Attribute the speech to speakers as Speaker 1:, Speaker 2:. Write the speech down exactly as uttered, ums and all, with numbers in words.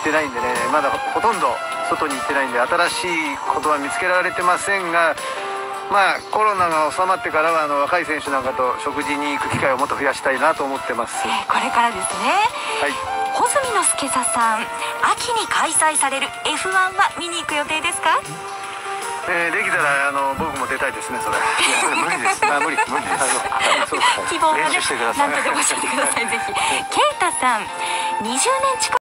Speaker 1: ってないんでね、まだほとんど外に行ってないんで新しいことは見つけられてませんが、まあコロナが収まってからはあの若い選手なんかと食事に行く機会をもっと増やしたいなと思ってます。
Speaker 2: えー、これからですね。
Speaker 1: はい。
Speaker 2: 穂積之助さん、秋に開催される エフワン は見に行く予定ですか？
Speaker 1: えー、できたらあの僕も出たいですね。それ
Speaker 3: 無理です。あ、無理無理です。
Speaker 2: 希望がね、
Speaker 3: 練習してください。
Speaker 2: なんとでも教えてくださいぜひ。啓太さん、にじゅうねん近く